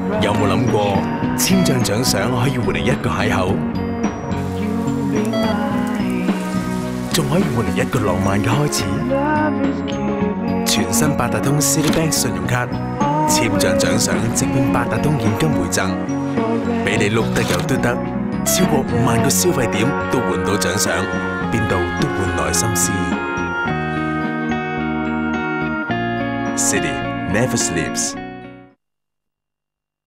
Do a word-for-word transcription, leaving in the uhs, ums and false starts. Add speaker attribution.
Speaker 1: 有冇諗過千張獎賞可以換嚟一個邂逅，仲可以換嚟一個浪漫嘅開始？全新八達通 Citibank 信用卡，千張獎賞直變八達通現金回贈，俾你碌得又嘟得，超過五萬個消費點都換到獎賞，邊度都換來心思。Citi never sleeps。